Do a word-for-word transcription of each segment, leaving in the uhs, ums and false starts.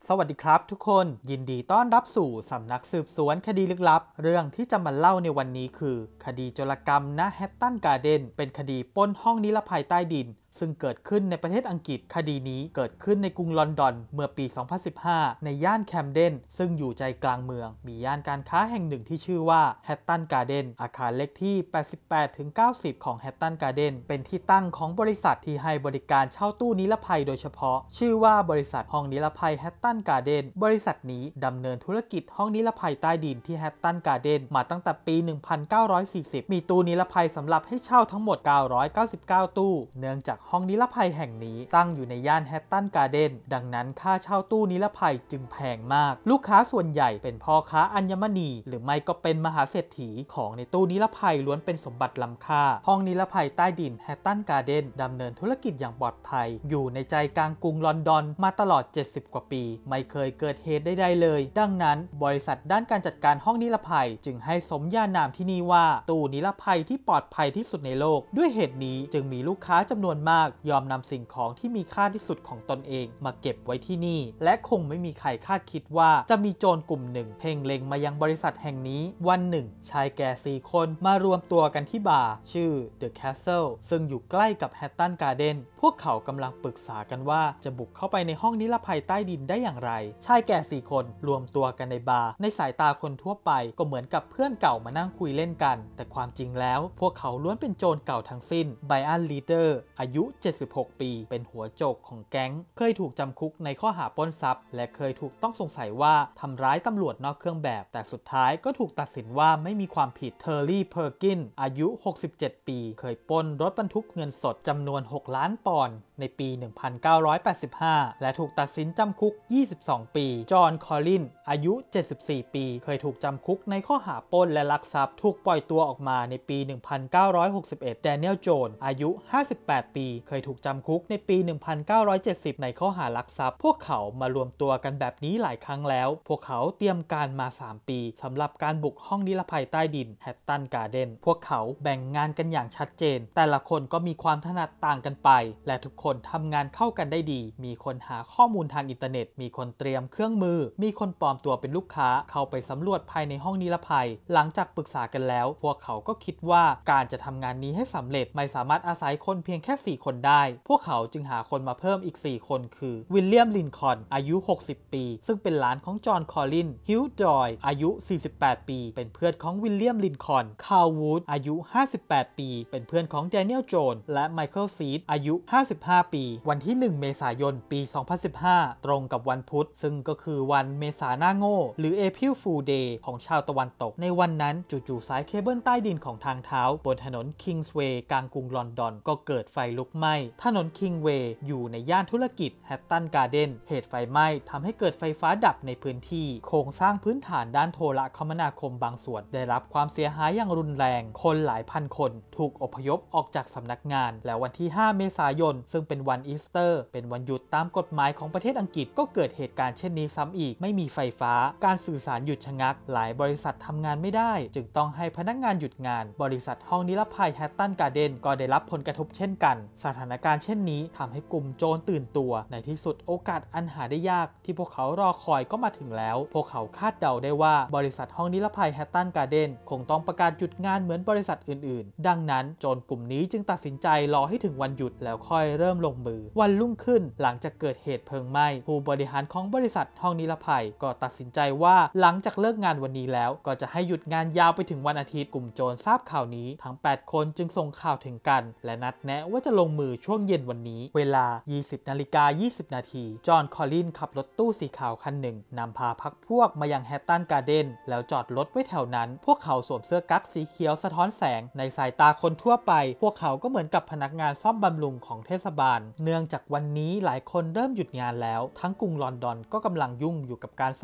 สวัสดีครับทุกคนยินดีต้อนรับสู่สำนักสืบสวนคดีลึกลับเรื่องที่จะมาเล่าในวันนี้คือคดีโจรกรรมณแฮตตันการ์เดนเป็นคดีปล้นห้องนิรภัยใต้ดินซึ่งเกิดขึ้นในประเทศอังกฤษคดีนี้เกิดขึ้นในกรุงลอนดอนเมื่อปี สองพันสิบห้า ในย่านแคมเดนซึ่งอยู่ใจกลางเมืองมีย่านการค้าแห่งหนึ่งที่ชื่อว่าแฮตตันการ์เดนอาคารเลขที่ แปดสิบแปดถึงเก้าสิบ ของแฮตตันการ์เดนเป็นที่ตั้งของบริษัทที่ให้บริการเช่าตู้นิรภัยโดยเฉพาะชื่อว่าบริษัทห้องนิรภัยแฮตตันการ์เดนบริษัทนี้ดำเนินธุรกิจห้องนิรภัยใต้ดินที่แฮตตันการ์เดนมาตั้งแต่ปี หนึ่งพันเก้าร้อยสี่สิบ มีตู้นิรภัยสำหรับให้เช่าทั้งหมด เก้าร้อยเก้าสิบเก้า ตู้เนื่องจากห้องนิรภัยแห่งนี้ตั้งอยู่ในย่านแฮตตันการ์เดนดังนั้นค่าเช่าตู้นิรภัยจึงแพงมากลูกค้าส่วนใหญ่เป็นพ่อค้าอัญมณีหรือไม่ก็เป็นมหาเศรษฐีของในตู้นิรภัยล้วนเป็นสมบัติล้ำค่าห้องนิรภัยใต้ดินแฮตตันการ์เดนดำเนินธุรกิจอย่างปลอดภัยอยู่ในใจกลางกรุงลอนดอนมาตลอดเจ็ดสิบกว่าปีไม่เคยเกิดเหตุใดๆเลยดังนั้นบริษัทด้านการจัดการห้องนิรภัยจึงให้สมญานามที่นี่ว่าตู้นิรภัยที่ปลอดภัยที่สุดในโลกด้วยเหตุนี้จึงมีลูกค้าจำนวนมากยอมนำสิ่งของที่มีค่าที่สุดของตนเองมาเก็บไว้ที่นี่และคงไม่มีใครคาดคิดว่าจะมีโจรกลุ่มหนึ่งเพ่งเล็งมายังบริษัทแห่งนี้วันหนึ่งชายแก่สี่คนมารวมตัวกันที่บาร์ชื่อ The Castle ซึ่งอยู่ใกล้กับแฮตตันการ์เดนพวกเขากำลังปรึกษากันว่าจะบุกเข้าไปในห้องนิรภัยใต้ดินได้อย่างไรชายแก่สี่คนรวมตัวกันในบาร์ในสายตาคนทั่วไปก็เหมือนกับเพื่อนเก่ามานั่งคุยเล่นกันแต่ความจริงแล้วพวกเขาล้วนเป็นโจรเก่าทั้งสิ้นไบอันลีเดอร์อายุเจ็ดสิบหกปีเป็นหัวโจกของแก๊งเคยถูกจำคุกในข้อหาปล้นทรัพย์และเคยถูกต้องสงสัยว่าทำร้ายตำรวจนอกเครื่องแบบแต่สุดท้ายก็ถูกตัดสินว่าไม่มีความผิดเทอร์รี่เพอร์กินอายุหกสิบเจ็ดปีเคยปล้นรถบรรทุกเงินสดจำนวนหกล้านปอนด์ในปี หนึ่งพันเก้าร้อยแปดสิบห้า และถูกตัดสินจำคุกยี่สิบสองปีจอห์นคอลลินอายุเจ็ดสิบสี่ปีเคยถูกจำคุกในข้อหาปล้นและลักทรัพย์ถูกปล่อยตัวออกมาในปี หนึ่งพันเก้าร้อยหกสิบเอ็ด แดเนียลโจนอายุห้าสิบแปดปีเคยถูกจำคุกในปี หนึ่งพันเก้าร้อยเจ็ดสิบ ในข้อหาลักทรัพย์พวกเขามารวมตัวกันแบบนี้หลายครั้งแล้วพวกเขาเตรียมการมาสามปีสำหรับการบุกห้องนิรภัยใต้ดินแฮตตันการ์เดนพวกเขาแบ่งงานกันอย่างชัดเจนแต่ละคนก็มีความถนัดต่างกันไปและทุกคนทำงานเข้ากันได้ดีมีคนหาข้อมูลทางอินเทอร์เน็ตมีคนเตรียมเครื่องมือมีคนปลอมตัวเป็นลูกค้าเข้าไปสำรวจภายในห้องนิรภัยหลังจากปรึกษากันแล้วพวกเขาก็คิดว่าการจะทำงานนี้ให้สำเร็จไม่สามารถอาศัยคนเพียงแค่สี่คนได้พวกเขาจึงหาคนมาเพิ่มอีกสี่คนคือวิลเลียมลินคอล์นอายุหกสิบปีซึ่งเป็นหลานของจอห์นคอลลินฮิวจอยอายุสี่สิบแปดปีเป็นเพื่อนของวิลเลียมลินคอล์นคาร์ลวูดอายุห้าสิบแปดปีเป็นเพื่อนของแดเนียลโจนและไมเคิลซีดอายุห้าสิบห้าปีวันที่หนึ่งเมษายนปีสองพันสิบห้าตรงกับวันพุธซึ่งก็คือวันเมษาหน้าโง่หรือ April Fool Day ของชาวตะวันตกในวันนั้นจู่ๆสายเคเบิลใต้ดินของทางเท้าบนถนนคิงส์เวย์กลางกรุงลอนดอนก็เกิดไฟลุกไหม้ถนนคิงเวย์อยู่ในย่านธุรกิจแฮตตันการ์เดนเหตุไฟไหม้ทำให้เกิดไฟฟ้าดับในพื้นที่โครงสร้างพื้นฐานด้านโทรคมนาคมบางส่วนได้รับความเสียหายอย่างรุนแรงคนหลายพันคนถูกอพยพออกจากสำนักงานและวันที่ห้าเมษายนซึ่งเป็นวันอีสเตอร์เป็นวันหยุดตามกฎหมายของประเทศอังกฤษก็เกิดเหตุการณ์เช่นนี้ซ้ำอีกไม่มีไฟฟ้าการสื่อสารหยุดชะงักหลายบริษัททำงานไม่ได้จึงต้องให้พนักงานหยุดงานบริษัทห้องนิรภัยแฮตตันการ์เดนก็ได้รับผลกระทบเช่นกันสถานการณ์เช่นนี้ทำให้กลุ่มโจรตื่นตัวในที่สุดโอกาสอันหาได้ยากที่พวกเขารอคอยก็มาถึงแล้วพวกเขาคาดเดาได้ว่าบริษัทห้องนิรภัยแฮตตันการ์เดนคงต้องประกาศหยุดงานเหมือนบริษัทอื่นๆดังนั้นโจรกลุ่มนี้จึงตัดสินใจรอให้ถึงวันหยุดแล้วค่อยเริ่มลงมือวันรุ่งขึ้นหลังจากเกิดเหตุเพลิงไหม้ผู้บริหารของบริษัทห้องนิรภัยก็ตัดสินใจว่าหลังจากเลิกงานวันนี้แล้วก็จะให้หยุดงานยาวไปถึงวันอาทิตย์กลุ่มโจรทราบข่าวนี้ทั้งแปดคนจึงส่งข่าวถึงกันและนัดแนะว่าจะลงมือช่วงเย็นวันนี้เวลา ยี่สิบนาฬิกายี่สิบนาทีจอห์นคอลลินขับรถตู้สีขาวคันหนึ่งนำพาพักพวกมายังแฮตตันการ์เดนแล้วจอดรถไว้แถวนั้นพวกเขาสวมเสื้อกั๊กสีเขียวสะท้อนแสงในสายตาคนทั่วไปพวกเขาก็เหมือนกับพนักงานซ่อมบำรุงของเทศบาลเนื่องจากวันนี้หลายคนเริ่มหยุดงานแล้วทั้งกรุงลอนดอนก็กำลังยุ่งอยู่กับการซ่อม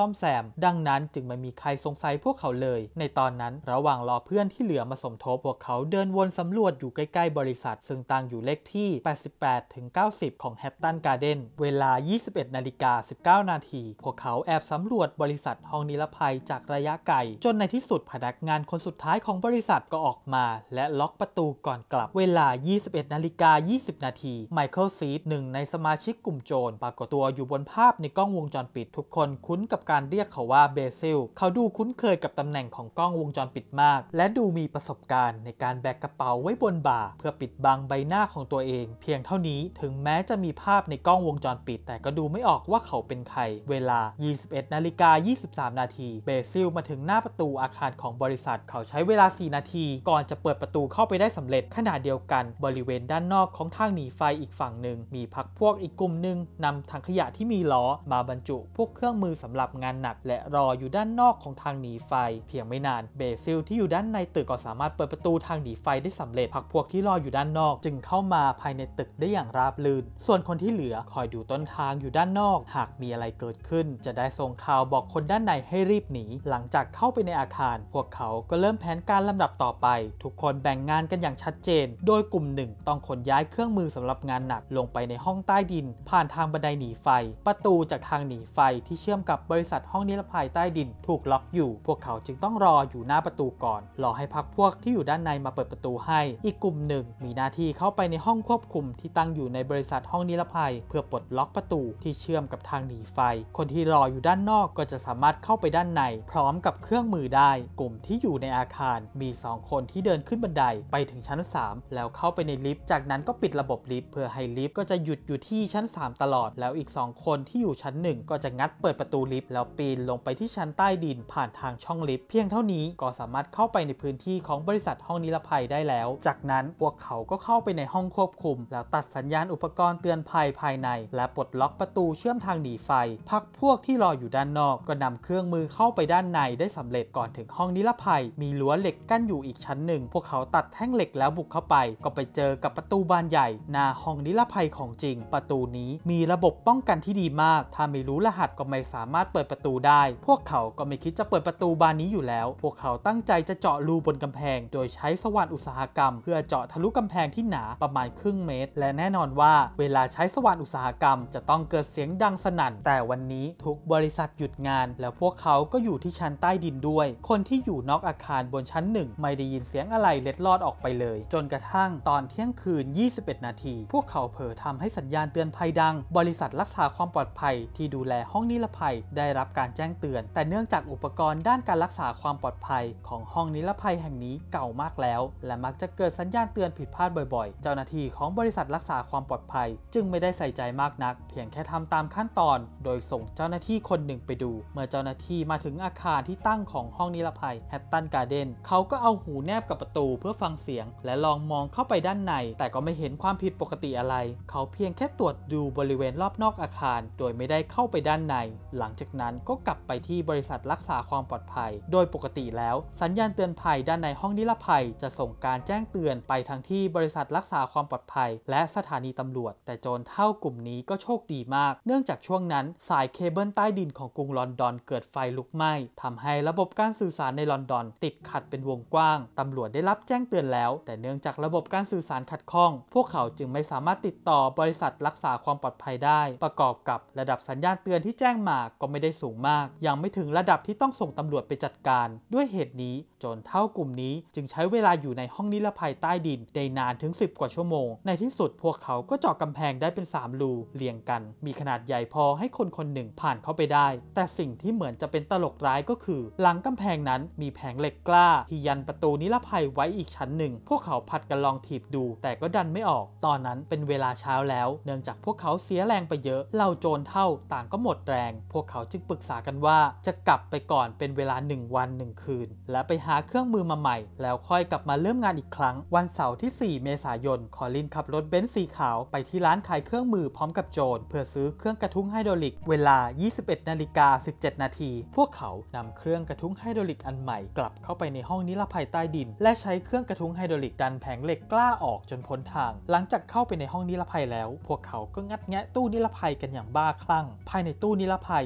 ซ่อมแซมดังนั้นจึงไม่มีใครสงสัยพวกเขาเลยในตอนนั้นระหว่างรอเพื่อนที่เหลือมาสมทบพวกเขาเดินวนสำรวจอยู่ใกล้ๆบริษัทซึ่งตั้งอยู่เลขที่ แปดสิบแปดถึงเก้าสิบ ของแฮตตันการ์เด้นเวลา ยี่สิบเอ็ดนาฬิกาสิบเก้านาทีพวกเขาแอบสำรวจบริษัทห้องนิรภัยจากระยะไกลจนในที่สุดพนักงานคนสุดท้ายของบริษัทก็ออกมาและล็อกประตูก่อนกลับเวลา ยี่สิบเอ็ดนาฬิกายี่สิบนาทีไมเคิลซีดหนึ่งในสมาชิกกลุ่มโจรปรากฏตัวอยู่บนภาพในกล้องวงจรปิดทุกคนคุ้นกับการเรียกเขาว่าเบซิลเขาดูคุ้นเคยกับตำแหน่งของกล้องวงจรปิดมากและดูมีประสบการณ์ในการแบกกระเป๋าไว้บนบ่าเพื่อปิดบังใบหน้าของตัวเองเพียงเท่านี้ถึงแม้จะมีภาพในกล้องวงจรปิดแต่ก็ดูไม่ออกว่าเขาเป็นใครเวลา ยี่สิบเอ็ดนาฬิกายี่สิบสามนาทีเบซิลมาถึงหน้าประตูอาคารของบริษัทเขาใช้เวลาสี่นาทีก่อนจะเปิดประตูเข้าไปได้สำเร็จขณะเดียวกันบริเวณด้านนอกของทางหนีไฟอีกฝั่งหนึ่งมีพรรคพวกอีกกลุ่มหนึ่งนำถังขยะที่มีล้อมาบรรจุพวกเครื่องมือสำหรับงานหนักและรออยู่ด้านนอกของทางหนีไฟเพียงไม่นานเบซิลที่อยู่ด้านในตึกก็สามารถเปิดประตูทางหนีไฟได้สำเร็จพรรคพวกที่รออยู่ด้านนอกจึงเข้ามาภายในตึกได้อย่างราบรื่นส่วนคนที่เหลือคอยดูต้นทางอยู่ด้านนอกหากมีอะไรเกิดขึ้นจะได้ส่งข่าวบอกคนด้านในให้รีบหนีหลังจากเข้าไปในอาคารพวกเขาก็เริ่มแผนการลำดับต่อไปทุกคนแบ่งงานกันอย่างชัดเจนโดยกลุ่มหนึ่งต้องขนย้ายเครื่องมือสำหรับงานหนักลงไปในห้องใต้ดินผ่านทางบันไดหนีไฟประตูจากทางหนีไฟที่เชื่อมกับบริษัทห้องนิรภัยใต้ดินถูกล็อกอยู่พวกเขาจึงต้องรออยู่หน้าประตูก่อนรอให้พรรคพวกที่อยู่ด้านในมาเปิดประตูให้อีกกลุ่มหนึ่งมีหน้าที่เข้าไปในห้องควบคุมที่ตั้งอยู่ในบริษัทห้องนิรภัยเพื่อปลดล็อกประตูที่เชื่อมกับทางหนีไฟคนที่รออยู่ด้านนอกก็จะสามารถเข้าไปด้านในพร้อมกับเครื่องมือได้กลุ่มที่อยู่ในอาคารมีสองคนที่เดินขึ้นบันไดไปถึงชั้นสามแล้วเข้าไปในลิฟต์จากนั้นก็ปิดระบบลิฟต์เพื่อให้ลิฟต์ก็จะหยุดอยู่ที่ชั้นสามตลอดแล้วอีกสองคนที่อยู่ชั้นหนึ่งก็จะงัดเปิดประตูลิฟต์แล้วปีนลงไปที่ชั้นใต้ดินผ่านทางช่องลิฟต์เพียงเท่านี้ก็สามารถเข้าไปในพื้นที่ของบริษัทห้องนิรภัยได้แล้วจากนั้นพวกเขาก็เข้าไปในห้องควบคุมแล้วตัดสัญญาณอุปกรณ์เตือนภัยภายในและปลดล็อกประตูเชื่อมทางหนีไฟพรรคพวกที่รออยู่ด้านนอกก็นำเครื่องมือเข้าไปด้านในได้สำเร็จก่อนถึงห้องนิรภัยมีรั้วเหล็กกั้นอยู่อีกชั้นหนึ่งพวกเขาตัดแท่งเหล็กแล้วบุกเข้าไปก็ไปเจอกับประตูบานใหญ่หน้าห้องนิรภัยของจริงประตูนี้มีระบบป้องกันที่ดีมากถ้าไม่รู้รหัสก็ไม่สามารถเปิดประตูได้พวกเขาก็ไม่คิดจะเปิดประตูบานนี้อยู่แล้วพวกเขาตั้งใจจะเจาะรูบนกำแพงโดยใช้สว่านอุตสาหกรรมเพื่อเจาะทะลุกำแพงที่หนาประมาณครึ่งเมตรและแน่นอนว่าเวลาใช้สว่านอุตสาหกรรมจะต้องเกิดเสียงดังสนั่นแต่วันนี้ทุกบริษัทหยุดงานแล้วพวกเขาก็อยู่ที่ชั้นใต้ดินด้วยคนที่อยู่นอกอาคารบนชั้นหนึ่งไม่ได้ยินเสียงอะไรเล็ดลอดออกไปเลยจนกระทั่งตอนเที่ยงคืนยี่สิบเอ็ดนาทีพวกเขาเผลอทำให้สัญญาณเตือนภัยดังบริษัทรักษาความปลอดภัยที่ดูแลห้องนิรภัยได้รับการแจ้งเตือนแต่เนื่องจากอุปกรณ์ด้านการรักษาความปลอดภัยของห้องนิรภัยแห่งนี้เก่ามากแล้วและมักจะเกิดสัญญาณเตือนผิดพลาดบ่อยๆเจ้าหน้าที่ของบริษัทรักษาความปลอดภัยจึงไม่ได้ใส่ใจมากนักเพียงแค่ทำตามขั้นตอนโดยส่งเจ้าหน้าที่คนหนึ่งไปดูเมื่อเจ้าหน้าที่มาถึงอาคารที่ตั้งของห้องนิรภัยแฮตตันการ์เด้นเขาก็เอาหูแนบกับประตูเพื่อฟังเสียงและลองมองเข้าไปด้านในแต่ก็ไม่เห็นความผิดปกติอะไรเขาเพียงแค่ตรวจดูบริเวณรอบนอกอาคารโดยไม่ได้เข้าไปด้านในหลังจากนั้นก็กลับไปที่บริษัทรักษาความปลอดภัยโดยปกติแล้วสัญญาณเตือนภัยด้านในห้องนิรภัยจะส่งการแจ้งเตือนไปทั้งที่บริษัทรักษาความปลอดภัยและสถานีตำรวจแต่โจรเท่ากลุ่มนี้ก็โชคดีมากเนื่องจากช่วงนั้นสายเคเบิลใต้ดินของกรุงลอนดอนเกิดไฟลุกไหม้ทำให้ระบบการสื่อสารในลอนดอนติดขัดเป็นวงกว้างตำรวจได้รับแจ้งเตือนแล้วแต่เนื่องจากระบบการสื่อสารขัดข้องพวกเขาจึงไม่สามารถติดต่อบริษัทรักษาความปลอดภัยได้ประกอบกับระดับสัญญาณเตือนที่แจ้งมาก็ไม่ได้สูงมากยังไม่ถึงระดับที่ต้องส่งตำรวจไปจัดการด้วยเหตุนี้โจรเท่ากลุ่มนี้จึงใช้เวลาอยู่ในห้องนิรภัยใต้ดินได้นานถึงสิบกว่าชั่วโมงในที่สุดพวกเขาก็เจาะกำแพงได้เป็นสามรูเรียงกันมีขนาดใหญ่พอให้คนคนหนึ่งผ่านเข้าไปได้แต่สิ่งที่เหมือนจะเป็นตลกร้ายก็คือหลังกำแพงนั้นมีแผงเหล็กกล้าที่ยันประตูนิรภัยไว้อีกชั้นหนึ่งพวกเขาผัดกันลองถีบดูแต่ก็ดันไม่ออกตอนนั้นเป็นเวลาเช้าแล้วเนื่องจากพวกเขาเสียแรงไปเยอะเหล่าโจรเท่าต่างก็หมดแรงพวกเขาจึงปรึกษากันว่าจะกลับไปก่อนเป็นเวลาหนึ่งวันหนึ่งคืนและไปหาเครื่องมือมาใหม่แล้วค่อยกลับมาเริ่มงานอีกครั้งวันเสาร์ที่สี่เมษายนคอลินขับรถเบนซ์สีขาวไปที่ร้านขายเครื่องมือพร้อมกับโจรเพื่อซื้อเครื่องกระทุ้งไฮดรอลิกเวลา ยี่สิบเอ็ดนาฬิกาสิบเจ็ดนาทีพวกเขานำเครื่องกระทุ้งไฮดรอลิกอันใหม่กลับเข้าไปในห้องนิรภัยใต้ดินและใช้เครื่องกระทุ้งไฮดรอลิกดันแผงเหล็กกล้าออกจนพ้นทางหลังจากเข้าไปในห้องนิรภัยแล้วพวกเขาก็งัดแงะตู้นิรภัยกันอย่างบ้าคลั่งภายในตู้นิรภัยมีข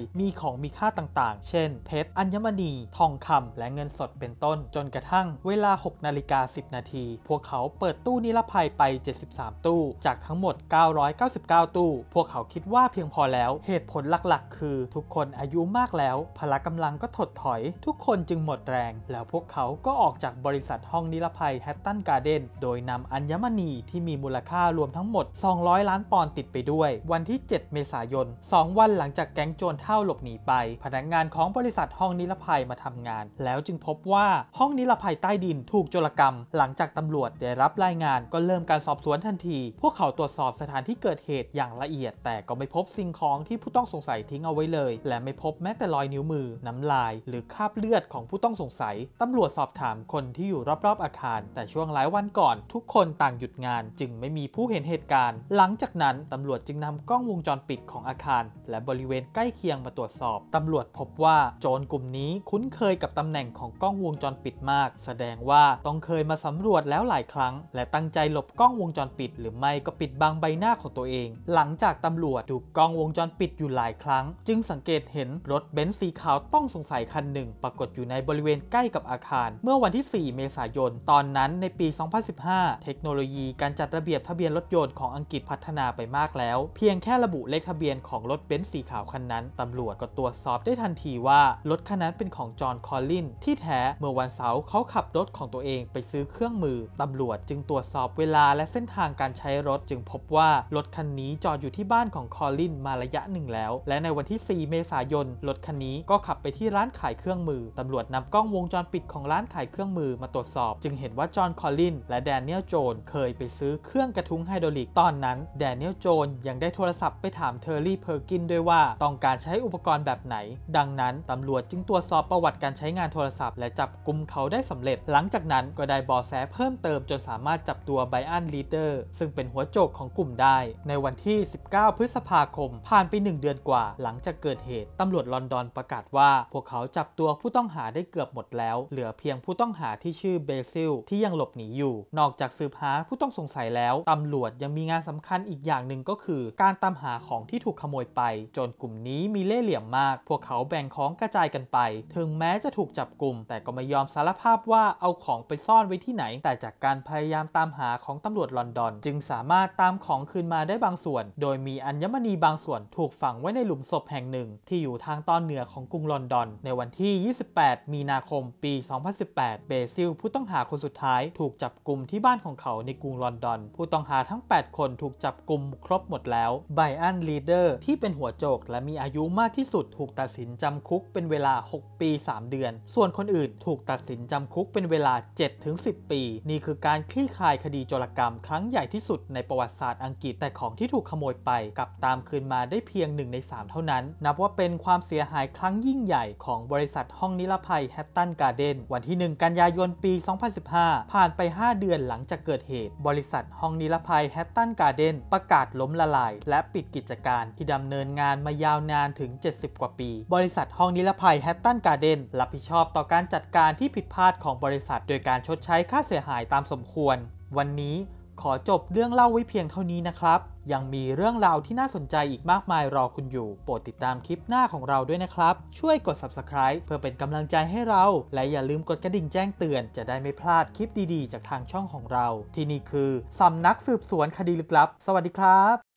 ของมีค่าต่างๆเช่นเพชรอัญมณีทองคำและเงินสดเป็นต้นจนกระทั่งเวลาหกนาฬิกาสิบนาทีพวกเขาเปิดตู้นิรภัยไปเจ็ดสิบสามตู้จากทั้งหมดเก้าร้อยเก้าสิบเก้าตู้พวกเขาคิดว่าเพียงพอแล้วเหตุผลหลักๆคือทุกคนอายุมากแล้วพละกำลังก็ถดถอยทุกคนจึงหมดแรงแล้วพวกเขาก็ออกจากบริษัทห้องนิรภัยแฮตตันการ์เดนโดยนำอัญมณีที่มีมูลค่ารวมทั้งหมดสองร้อยล้านปอนด์ติดไปด้วยวันที่เจ็ดเมษายนสองวันหลังจากแก๊งโจรเฒ่าหลบหนีไปพนักงานของบริษัทห้องนิรภัยมาทำงานแล้วจึงพบว่าห้องนิรภัยใต้ดินถูกโจรกรรมหลังจากตำรวจได้รับรายงานก็เริ่มการสอบสวนทันทีพวกเขาตรวจสอบสถานที่เกิดเหตุอย่างละเอียดแต่ก็ไม่พบสิ่งของที่ผู้ต้องสงสัยทิ้งเอาไว้เลยและไม่พบแม้แต่รอยนิ้วมือน้ำลายหรือคราบเลือดของผู้ต้องสงสัยตำรวจสอบถามคนที่อยู่รอบๆอาคารแต่ช่วงหลายวันก่อนทุกคนต่างหยุดงานจึงไม่มีผู้เห็นเหตุการณ์หลังจากนั้นตำรวจจึงนำกล้องวงจรปิดของอาคารและบริเวณใกล้เคียงมาตรวจสอบตำรวจพบว่าโจรกลุ่มนี้คุ้นเคยกับตำแหน่งของกล้องวงจรปิดมากแสดงว่าต้องเคยมาสำรวจแล้วหลายครั้งและตั้งใจหลบกล้องวงจรปิดหรือไม่ก็ปิดบังใบหน้าของตัวเองหลังจากตำรวจดูกล้องวงจรปิดอยู่หลายครั้งจึงสังเกตเห็นรถเบนซ์สีขาวต้องสงสัยคันหนึ่งปรากฏอยู่ในบริเวณใกล้กับอาคารเมื่อวันที่สี่เมษายนตอนนั้นในปีสองพันสิบห้าเทคโนโลยีการจัดระเบียบทะเบียนรถยนต์ของอังกฤษพัฒนาไปมากแล้วเพียงแค่ระบุเลขทะเบียนของรถเบนซ์สีขาวคันนั้นตำรวจก็ตรวจสอบได้ทันทีว่ารถคันนั้นเป็นของจอห์นคอลลินที่แท้เมื่อวันเสาร์เขาขับรถของตัวเองไปซื้อเครื่องมือตำรวจจึงตรวจสอบเวลาและเส้นทางการใช้รถจึงพบว่ารถคันนี้จอดอยู่ที่บ้านของคอลลินมาระยะหนึ่งแล้วและในวันที่สี่เมษายนรถคันนี้ก็ขับไปที่ร้านขายเครื่องมือตำรวจนำกล้องวงจรปิดของร้านขายเครื่องมือมาตรวจสอบจึงเห็นว่าจอห์นคอลลินและแดเนียลโจนเคยไปซื้อเครื่องกระทุ้งไฮดรอลิกตอนนั้นแดเนียลโจนยังได้โทรศัพท์ไปถามเทอร์รี่เพอร์กินด้วยว่าต้องการใช้อุปกรณ์แบบไหนดังนั้นตำรวจจึงตรวจสอบประวัติการใช้งานโทรศัพท์และจับกุมเขาได้สำเร็จหลังจากนั้นก็ได้เบาะแสเพิ่มเติมจนสามารถจับตัวไบรอันลีเดอร์ซึ่งเป็นหัวโจกของกลุ่มได้ในวันที่สิบเก้าพฤษภาคมผ่านไปหนึ่งเดือนกว่าหลังจากเกิดเหตุตำรวจลอนดอนประกาศว่าพวกเขาจับตัวผู้ต้องหาได้เกือบหมดแล้วเหลือเพียงผู้ต้องหาที่ชื่อเบซิลที่ยังหลบหนีอยู่นอกจากสืบหาผู้ต้องสงสัยแล้วตำรวจยังมีงานสำคัญอีกอย่างหนึ่งก็คือการตามหาของที่ถูกขโมยไปจนกลุ่มนี้มีเล่ห์เหลี่ยมมากพวกเขาแบ่งของกระจายกันไปถึงแม้จะถูกจับกลุ่มแต่ก็ไม่ยอมสารภาพว่าเอาของไปซ่อนไว้ที่ไหนแต่จากการพยายามตามหาของตำรวจลอนดอนจึงสามารถตามของคืนมาได้บางส่วนโดยมีอัญมณีบางส่วนถูกฝังไว้ในหลุมศพแห่งหนึ่งที่อยู่ทางตอนเหนือของกรุงลอนดอนในวันที่ยี่สิบแปดมีนาคมปีสองพันสิบแปดเบซิลผู้ต้องหาคนสุดท้ายถูกจับกุมที่บ้านของเขาในกรุงลอนดอนผู้ต้องหาทั้งแปดคนถูกจับกุมครบหมดแล้วไบรอันลีเดอร์ที่เป็นหัวโจกและมีอายุมากที่สุดถูกตัดสินจำคุกเป็นเวลาหกปีสามเดือนส่วนคนอื่นถูกตัดสินจำคุกเป็นเวลา เจ็ดถึงสิบ ปีนี่คือการคลี่คลายคดีโจรกรรมครั้งใหญ่ที่สุดในประวัติศาสตร์อังกฤษแต่ของที่ถูกขโมยไปกลับตามคืนมาได้เพียงหนึ่งในสามเท่านั้นนับว่าเป็นความเสียหายครั้งยิ่งใหญ่ของบริษัทห้องนิรภัยแฮตตันการ์เดนวันที่หนึ่งกันยายนปีสองพันสิบห้าผ่านไปห้าเดือนหลังจากเกิดเหตุบริษัทห้องนิรภัยแฮตตันการ์เดนประกาศล้มละลายและปิดกิจการที่ดำเนินงานมายาวนานถึงเจ็ดสิบกว่าปีบริษัทห้องนิรภัยแฮตตันการ์เดนรับผิดชอบต่อการจัดการที่ผิดพลาดของบริษัทโดยการชดใช้ค่าเสียหายตามสมควรวันนี้ขอจบเรื่องเล่าไว้เพียงเท่านี้นะครับยังมีเรื่องราวที่น่าสนใจอีกมากมายรอคุณอยู่โปรดติดตามคลิปหน้าของเราด้วยนะครับช่วยกด ซับสไครบ์ เพื่อเป็นกำลังใจให้เราและอย่าลืมกดกระดิ่งแจ้งเตือนจะได้ไม่พลาดคลิปดีๆจากทางช่องของเราที่นี่คือสำนักสืบสวนคดีลึกลับสวัสดีครับ